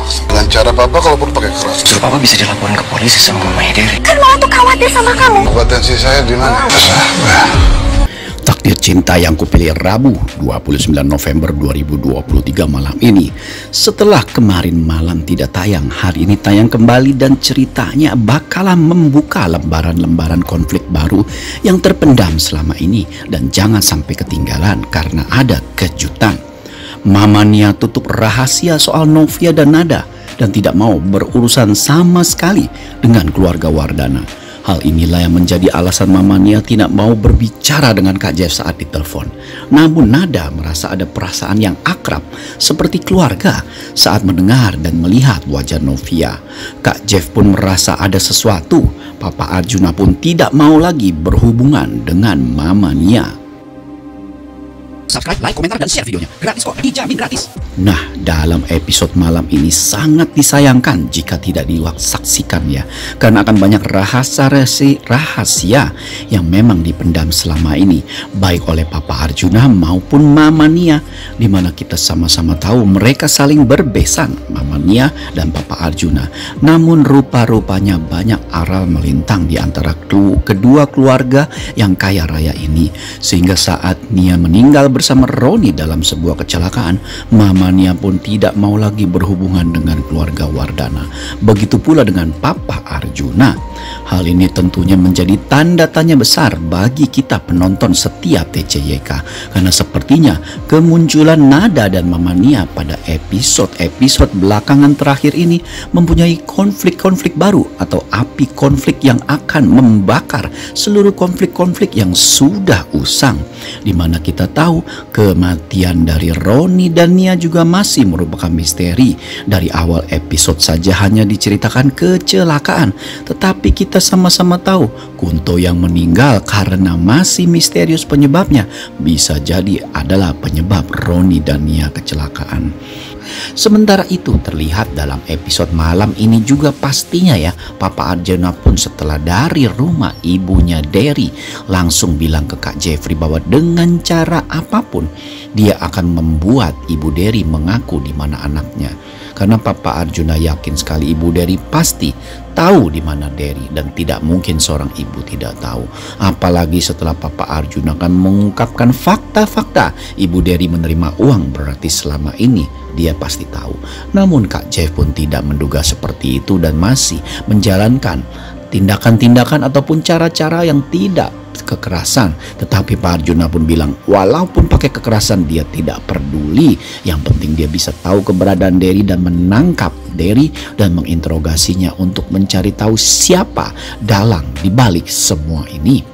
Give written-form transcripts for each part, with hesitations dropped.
Dengan cara papa kalaupun pakai kekerasan. Justru papa bisa dilaporin ke polisi sama mamanya Derry. Kan mama tuh khawatir sama kamu. Potensi saya di mana? Takdir Cinta yang kupilih Rabu 29 November 2023 malam ini. Setelah kemarin malam tidak tayang, hari ini tayang kembali dan ceritanya bakalan membuka lembaran-lembaran konflik baru yang terpendam selama ini. Dan jangan sampai ketinggalan karena ada kejutan. Mama Nia tutup rahasia soal Novia dan Nada dan tidak mau berurusan sama sekali dengan keluarga Wardana. Hal inilah yang menjadi alasan Mama Nia tidak mau berbicara dengan Kak Jeff saat ditelepon. Namun Nada merasa ada perasaan yang akrab seperti keluarga saat mendengar dan melihat wajah Novia. Kak Jeff pun merasa ada sesuatu. Papa Arjuna pun tidak mau lagi berhubungan dengan Mama Nia. Subscribe, like, komentar, dan share videonya. Gratis kok, dijamin gratis. Nah, dalam episode malam ini sangat disayangkan jika tidak disaksikan ya. Karena akan banyak rahasia yang memang dipendam selama ini. Baik oleh Papa Arjuna maupun Mama Nia. Dimana kita sama-sama tahu mereka saling berbesan, Mama Nia dan Papa Arjuna. Namun rupa-rupanya banyak aral melintang di antara kedua keluarga yang kaya raya ini. Sehingga saat Nia meninggal bersama Roni dalam sebuah kecelakaan, Mama Nia pun tidak mau lagi berhubungan dengan keluarga Wardana. Begitu pula dengan Papa Arjuna. Hal ini tentunya menjadi tanda tanya besar bagi kita penonton setia TCYK. Karena sepertinya kemunculan Nada dan Mama Nia pada episode belakangan terakhir ini mempunyai konflik-konflik baru atau api konflik yang akan membakar seluruh konflik-konflik yang sudah usang. Dimana kita tahu kematian dari Roni dan Nia juga masih merupakan misteri. Dari awal episode saja hanya diceritakan kecelakaan, tetapi kita sama-sama tahu Kunto yang meninggal karena masih misterius penyebabnya bisa jadi adalah penyebab Roni dan Nia kecelakaan. Sementara itu terlihat dalam episode malam ini juga pastinya ya, Papa Arjuna pun setelah dari rumah ibunya Derry langsung bilang ke Kak Jeffrey bahwa dengan cara apapun dia akan membuat Ibu Derry mengaku di mana anaknya. Karena Papa Arjuna yakin sekali Ibu Derry pasti tahu di mana Derry dan tidak mungkin seorang ibu tidak tahu. Apalagi setelah Papa Arjuna akan mengungkapkan fakta-fakta Ibu Derry menerima uang, berarti selama ini dia pasti tahu. Namun Kak Jeff pun tidak menduga seperti itu dan masih menjalankan tindakan-tindakan ataupun cara-cara yang tidak kekerasan. Tetapi Pak Arjuna pun bilang walaupun pakai kekerasan dia tidak peduli. Yang penting dia bisa tahu keberadaan Derry dan menangkap Derry dan menginterogasinya untuk mencari tahu siapa dalang dibalik semua ini.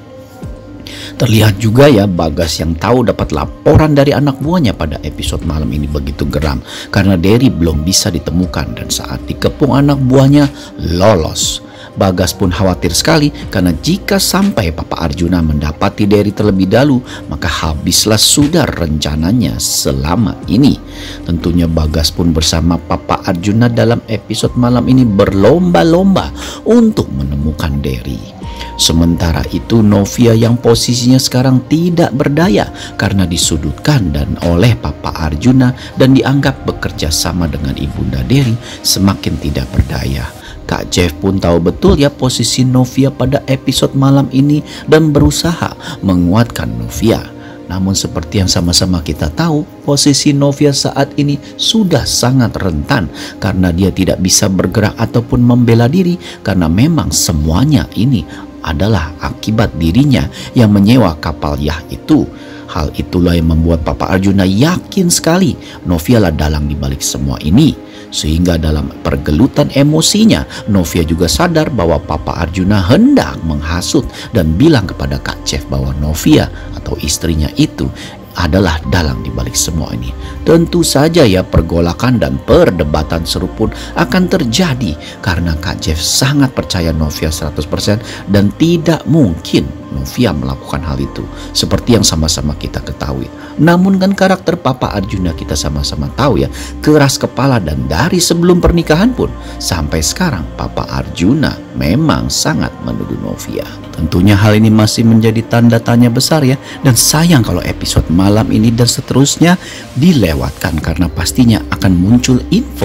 Terlihat juga ya Bagas yang tahu dapat laporan dari anak buahnya pada episode malam ini begitu geram karena Derry belum bisa ditemukan dan saat dikepung anak buahnya lolos. Bagas pun khawatir sekali karena jika sampai Papa Arjuna mendapati Derry terlebih dahulu maka habislah sudah rencananya selama ini. Tentunya Bagas pun bersama Papa Arjuna dalam episode malam ini berlomba-lomba untuk menemukan Derry. Sementara itu Novia yang posisinya sekarang tidak berdaya karena disudutkan dan oleh Papa Arjuna dan dianggap bekerja sama dengan Ibunda Derry semakin tidak berdaya. Kak Jeff pun tahu betul ya posisi Novia pada episode malam ini dan berusaha menguatkan Novia. Namun seperti yang sama-sama kita tahu, posisi Novia saat ini sudah sangat rentan karena dia tidak bisa bergerak ataupun membela diri karena memang semuanya ini adalah akibat dirinya yang menyewa kapal Yah itu. Hal itulah yang membuat Papa Arjuna yakin sekali Novia lah dalang dibalik semua ini. Sehingga dalam pergelutan emosinya, Novia juga sadar bahwa Papa Arjuna hendak menghasut dan bilang kepada Kak Jeff bahwa Novia atau istrinya itu adalah dalang dibalik semua ini. Tentu saja ya pergolakan dan perdebatan seru pun akan terjadi karena Kak Jeff sangat percaya Novia 100% dan tidak mungkin Novia melakukan hal itu, seperti yang sama-sama kita ketahui. Namun kan karakter Papa Arjuna kita sama-sama tahu ya, keras kepala, dan dari sebelum pernikahan pun sampai sekarang Papa Arjuna memang sangat menuduh Novia. Tentunya hal ini masih menjadi tanda tanya besar ya, dan sayang kalau episode malam ini dan seterusnya dilewatkan karena pastinya akan muncul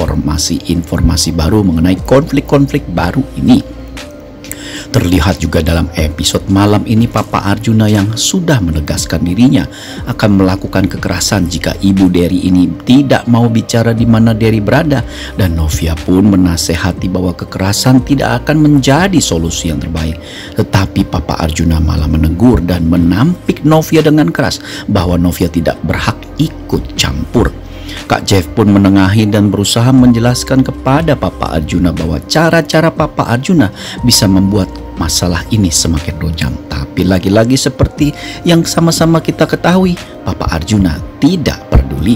informasi baru mengenai konflik-konflik baru ini. Terlihat juga dalam episode malam ini Papa Arjuna yang sudah menegaskan dirinya akan melakukan kekerasan jika ibu Derry ini tidak mau bicara di mana Derry berada, dan Novia pun menasehati bahwa kekerasan tidak akan menjadi solusi yang terbaik. Tetapi Papa Arjuna malah menegur dan menampik Novia dengan keras bahwa Novia tidak berhak ikut campur. Kak Jeff pun menengahi dan berusaha menjelaskan kepada Papa Arjuna bahwa cara-cara Papa Arjuna bisa membuat masalah ini semakin rujam. Tapi lagi-lagi seperti yang sama-sama kita ketahui, Papa Arjuna tidak peduli.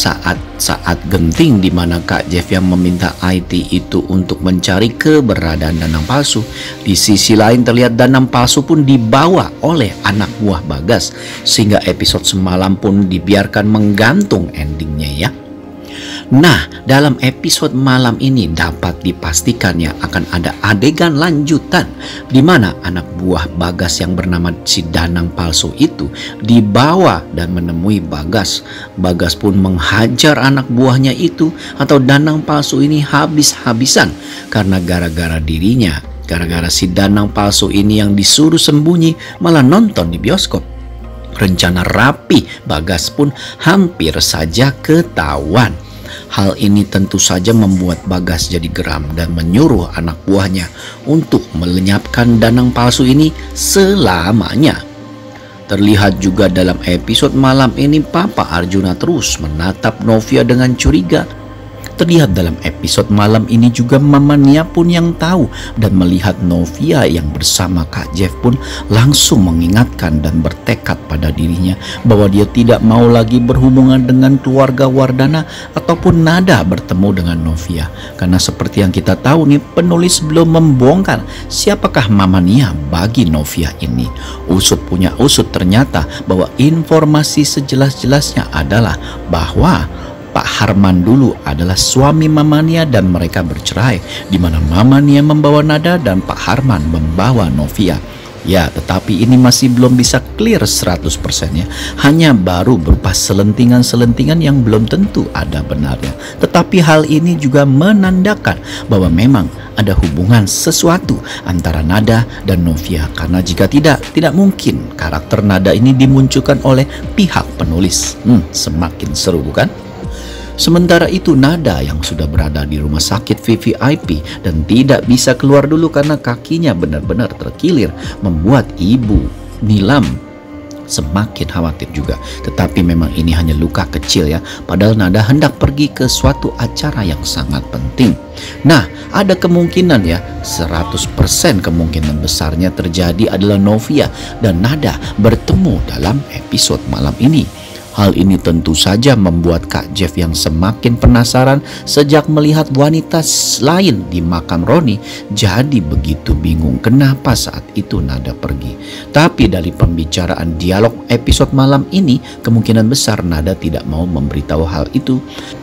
Saat genting di mana Kak Jeff yang meminta IT itu untuk mencari keberadaan Danang palsu, di sisi lain terlihat Danang palsu pun dibawa oleh anak buah Bagas, sehingga episode semalam pun dibiarkan menggantung endingnya ya. Nah, dalam episode malam ini dapat dipastikan ya akan ada adegan lanjutan di mana anak buah Bagas yang bernama si Danang palsu itu dibawa dan menemui Bagas. Bagas pun menghajar anak buahnya itu atau Danang palsu ini habis-habisan karena gara-gara dirinya. Gara-gara si Danang palsu ini yang disuruh sembunyi malah nonton di bioskop. Rencana rapi Bagas pun hampir saja ketahuan. Hal ini tentu saja membuat Bagas jadi geram dan menyuruh anak buahnya untuk melenyapkan Danang palsu ini selamanya. Terlihat juga dalam episode malam ini Papa Arjuna terus menatap Novia dengan curiga. Terlihat dalam episode malam ini juga Mama Nia pun yang tahu dan melihat Novia yang bersama Kak Jeff pun langsung mengingatkan dan bertekad pada dirinya bahwa dia tidak mau lagi berhubungan dengan keluarga Wardana ataupun Nada bertemu dengan Novia. Karena seperti yang kita tahu nih, penulis belum membongkar siapakah Mama Nia bagi Novia ini. Usut punya usut, ternyata bahwa informasi sejelas-jelasnya adalah bahwa Pak Harman dulu adalah suami Mama Nia dan mereka bercerai, di mana Mama Nia membawa Nada dan Pak Harman membawa Novia. Ya, tetapi ini masih belum bisa clear 100% ya. Hanya baru berupa selentingan-selentingan yang belum tentu ada benarnya. Tetapi hal ini juga menandakan bahwa memang ada hubungan sesuatu antara Nada dan Novia. Karena jika tidak mungkin karakter Nada ini dimunculkan oleh pihak penulis. Semakin seru bukan? Sementara itu Nada yang sudah berada di rumah sakit VVIP dan tidak bisa keluar dulu karena kakinya benar-benar terkilir, membuat ibu Nilam semakin khawatir juga. Tetapi memang ini hanya luka kecil ya, padahal Nada hendak pergi ke suatu acara yang sangat penting. Nah, ada kemungkinan ya, 100% kemungkinan besarnya terjadi adalah Novia dan Nada bertemu dalam episode malam ini. Hal ini tentu saja membuat Kak Jeff yang semakin penasaran sejak melihat wanita lain di makam Roni, jadi begitu bingung kenapa saat itu Nada pergi. Tapi dari pembicaraan dialog episode malam ini, kemungkinan besar Nada tidak mau memberitahu hal itu.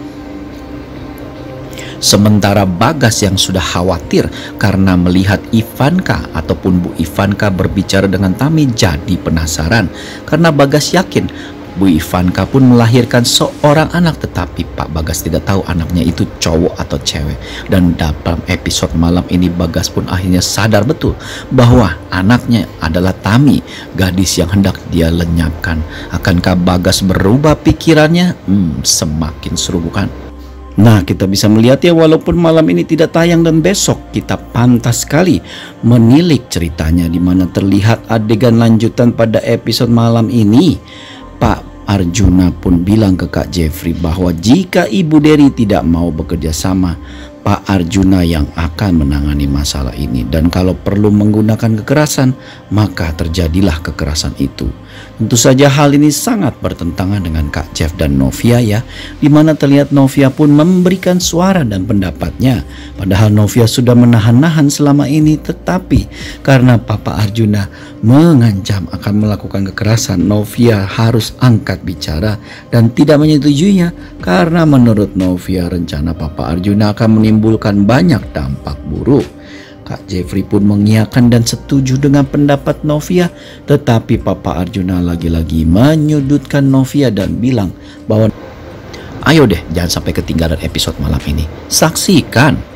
Sementara Bagas yang sudah khawatir karena melihat Ivanka ataupun Bu Ivanka berbicara dengan Tami jadi penasaran, karena Bagas yakin Bu Ivanka pun melahirkan seorang anak, tetapi Pak Bagas tidak tahu anaknya itu cowok atau cewek. Dan dalam episode malam ini Bagas pun akhirnya sadar betul bahwa anaknya adalah Tami, gadis yang hendak dia lenyapkan. Akankah Bagas berubah pikirannya? Semakin seru bukan? Nah, kita bisa melihat ya, walaupun malam ini tidak tayang dan besok kita pantas sekali menilik ceritanya, di mana terlihat adegan lanjutan pada episode malam ini. Pak Arjuna pun bilang ke Kak Jeffrey bahwa jika Ibu Derry tidak mau bekerja sama, Pak Arjuna yang akan menangani masalah ini, dan kalau perlu menggunakan kekerasan, maka terjadilah kekerasan itu. Tentu saja hal ini sangat bertentangan dengan Kak Jeff dan Novia ya, dimana terlihat Novia pun memberikan suara dan pendapatnya. Padahal Novia sudah menahan-nahan selama ini, tetapi karena Papa Arjuna mengancam akan melakukan kekerasan, Novia harus angkat bicara dan tidak menyetujuinya, karena menurut Novia rencana Papa Arjuna akan menimbulkan banyak dampak buruk. Kak Jeffrey pun mengiyakan dan setuju dengan pendapat Novia, tetapi Papa Arjuna lagi-lagi menyudutkan Novia dan bilang bahwa ayo deh jangan sampai ketinggalan episode malam ini, saksikan